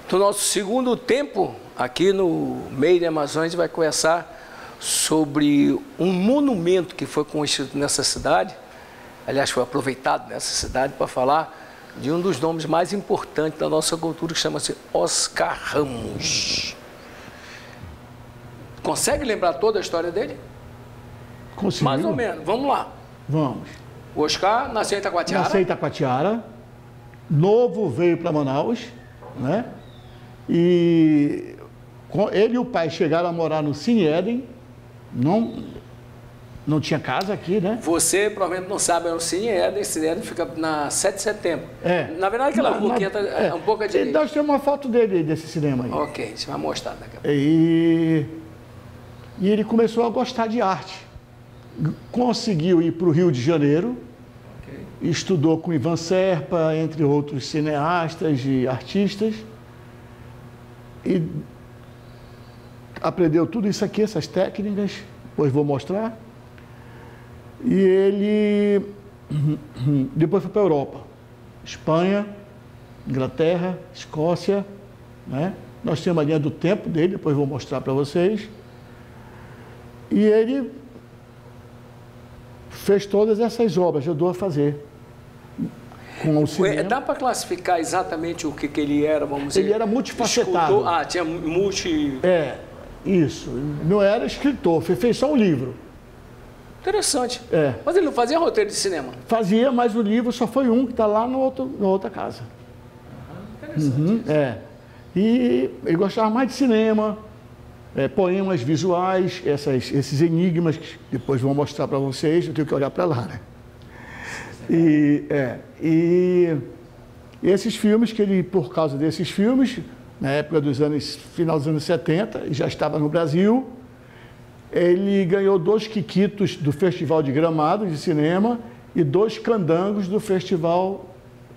No nosso segundo tempo, aqui no Made in Amazônia, a gente vai conversar sobre um monumento que foi construído nessa cidade, aliás, foi aproveitado nessa cidade para falar de um dos nomes mais importantes da nossa cultura, que chama-se Oscar Ramos. Consegue lembrar toda a história dele? Consigo. Mais ou menos. Vamos lá. Vamos. O Oscar nasceu em Itacoatiara. Nasceu em Itacoatiara. Novo veio para Manaus, né? E ele e o pai chegaram a morar no Cine Éden. Não tinha casa aqui, né? Você provavelmente não sabe, é o Cine Éden. Cine Éden fica na 7 de setembro. Na verdade, aquela rua aqui é um pouco à direita. Nós temos uma foto dele, desse cinema aí. Ok, você vai mostrar daqui a pouco. E ele começou a gostar de arte. Conseguiu ir para o Rio de Janeiro. Estudou com Ivan Serpa, entre outros cineastas e artistas. E aprendeu tudo isso aqui, essas técnicas. Depois vou mostrar. E ele depois foi para a Europa. Espanha, Inglaterra, Escócia, né? Nós temos a linha do tempo dele, depois vou mostrar para vocês. E ele fez todas essas obras, ajudou a fazer. Com o cinema. Dá para classificar exatamente o que ele era, vamos dizer? Ele era multifacetado. Escultor. Tinha multi... Isso. Não era escritor, fez só um livro. Interessante. Mas ele não fazia roteiro de cinema? Fazia, mas o livro só foi um que está lá na outra casa. Interessante. E ele gostava mais de cinema, poemas visuais, esses enigmas que depois vou mostrar para vocês, eu tenho que olhar para lá, né? E esses filmes que ele, por causa desses filmes, na época final dos anos 70, já estava no Brasil, ele ganhou 2 quiquitos do Festival de Gramado de cinema e 2 candangos do Festival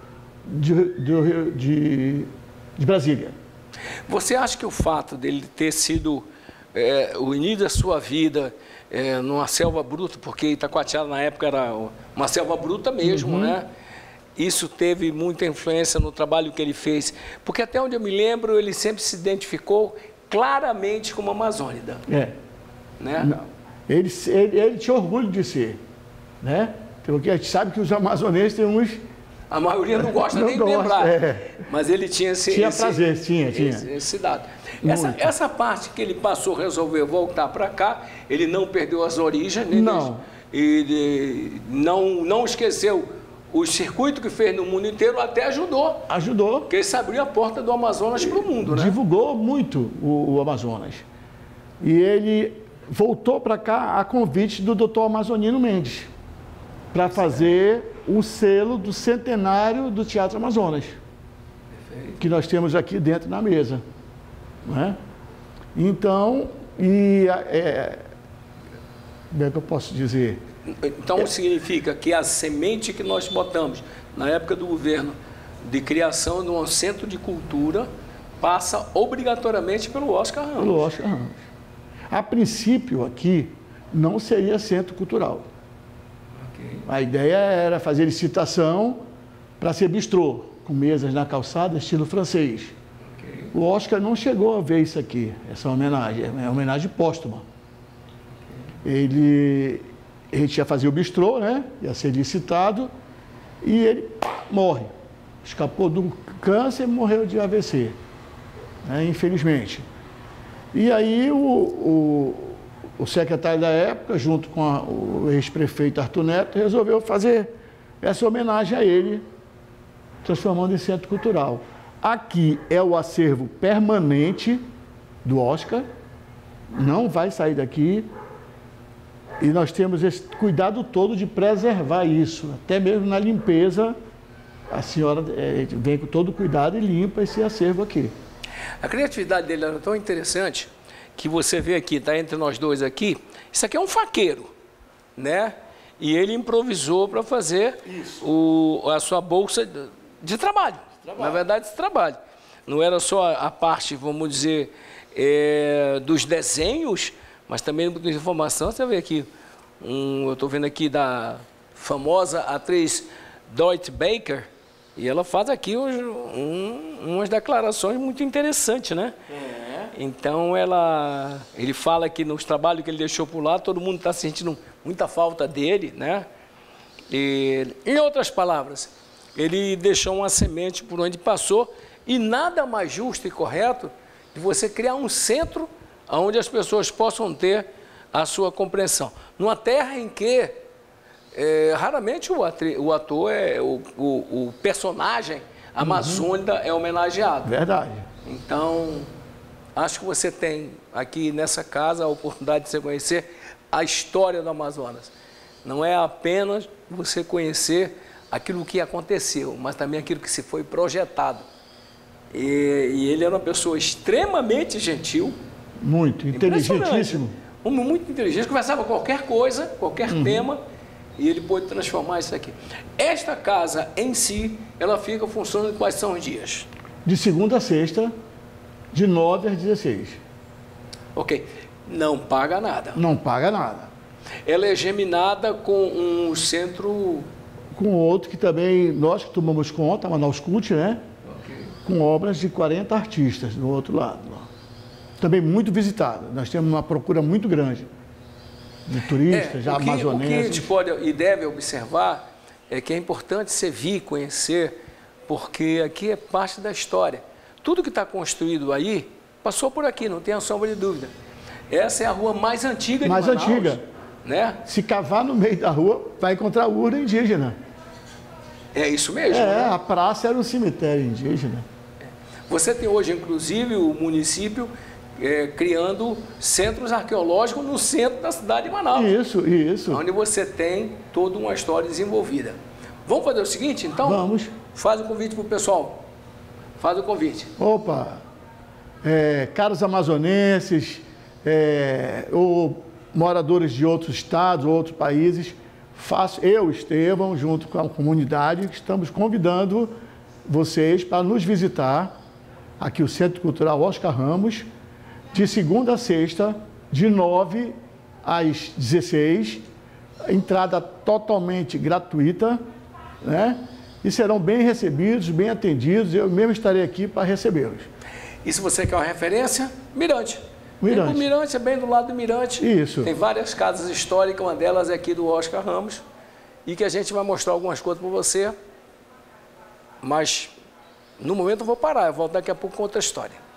de Brasília. Você acha que o fato dele ter sido o início da sua vida numa selva bruta, porque Itacoatiara na época era uma selva bruta mesmo, né? Isso teve muita influência no trabalho que ele fez, porque até onde eu me lembro, ele sempre se identificou claramente como amazônida. Né? Ele tinha orgulho de ser, né? Porque a gente sabe que os amazonenses têm uns... A maioria não gosta nem de lembrar, mas ele tinha esse dado. Essa parte que ele passou, resolveu voltar para cá, ele não perdeu as origens, não esqueceu o circuito que fez no mundo inteiro, até ajudou. Porque isso abriu a porta do Amazonas para o mundo, né? Divulgou muito o Amazonas. E ele voltou para cá a convite do Dr. Amazonino Mendes, para fazer o selo do centenário do Teatro Amazonas. Perfeito. Que nós temos aqui dentro na mesa. Né? Então, como é que eu posso dizer? Então significa que a semente que nós botamos na época do governo de criação de um centro de cultura passa obrigatoriamente pelo Oscar Ramos. Pelo Oscar Ramos. A princípio aqui não seria centro cultural. A ideia era fazer licitação para ser bistrô, com mesas na calçada, estilo francês. O Oscar não chegou a ver isso aqui, essa homenagem, é uma homenagem póstuma. A gente ia fazer o bistrô, né? Ia ser licitado, e ele morre. Escapou de um câncer e morreu de AVC, né? Infelizmente. E aí o secretário da época, junto com o ex-prefeito Arthur Neto, resolveu fazer essa homenagem a ele, transformando em centro cultural. Aqui é o acervo permanente do Oscar, não vai sair daqui, e nós temos esse cuidado todo de preservar isso, até mesmo na limpeza, a senhora vem com todo cuidado e limpa esse acervo aqui. A criatividade dele era tão interessante que você vê aqui, está entre nós dois aqui, isso aqui é um faqueiro, né? E ele improvisou para fazer a sua bolsa de trabalho. Na verdade, de trabalho. Não era só a parte, vamos dizer, dos desenhos, mas também de informação. Você vê aqui, eu estou vendo aqui da famosa atriz Dorothy Baker, E ela faz aqui umas declarações muito interessantes, né? Então, ele fala que nos trabalhos que ele deixou por lá, todo mundo está sentindo muita falta dele, né? E, em outras palavras, ele deixou uma semente por onde passou e nada mais justo e correto de você criar um centro onde as pessoas possam ter a sua compreensão. Numa terra em que raramente o ator, o personagem amazônica é homenageado. Verdade. Então, acho que você tem aqui nessa casa a oportunidade de você conhecer a história do Amazonas. Não é apenas você conhecer aquilo que aconteceu, mas também aquilo que se foi projetado. E ele era uma pessoa extremamente gentil. Muito, inteligentíssimo. Homem muito inteligente, conversava qualquer coisa, qualquer tema, e ele pôde transformar isso aqui. Esta casa em si, ela fica funcionando quais são os dias? De segunda a sexta, de 9 às 16. Ok. Não paga nada. Não paga nada. Ela é geminada com um centro... Com outro que também nós que tomamos conta, a Manaus Cult, né? Okay. Com obras de 40 artistas do outro lado. Também muito visitada. Nós temos uma procura muito grande de turistas, já amazonenses. O que a gente pode e deve observar é que é importante você vir conhecer, porque aqui é parte da história. Tudo que está construído aí passou por aqui, não tenha sombra de dúvida. Essa é a rua mais antiga de Manaus. Mais antiga. Né? Se cavar no meio da rua, vai encontrar urna indígena. É isso mesmo? Né? A praça era um cemitério indígena. Você tem hoje, inclusive, o município criando centros arqueológicos no centro da cidade de Manaus. Isso. Onde você tem toda uma história desenvolvida. Vamos fazer o seguinte, então? Vamos. Faz o convite para o pessoal. Faz o convite. Opa! Caros amazonenses, ou moradores de outros estados, ou outros países, eu, Estevão, junto com a comunidade, estamos convidando vocês para nos visitar aqui o Centro Cultural Oscar Ramos, de segunda a sexta, de 9 às 16, entrada totalmente gratuita, né? E serão bem recebidos, bem atendidos, eu mesmo estarei aqui para recebê-los. E se você quer uma referência, Mirante. Mirante. O Mirante é bem do lado do Mirante. Isso. Tem várias casas históricas, uma delas é aqui do Oscar Ramos, e que a gente vai mostrar algumas coisas para você, mas no momento eu vou parar, eu volto daqui a pouco com outra história.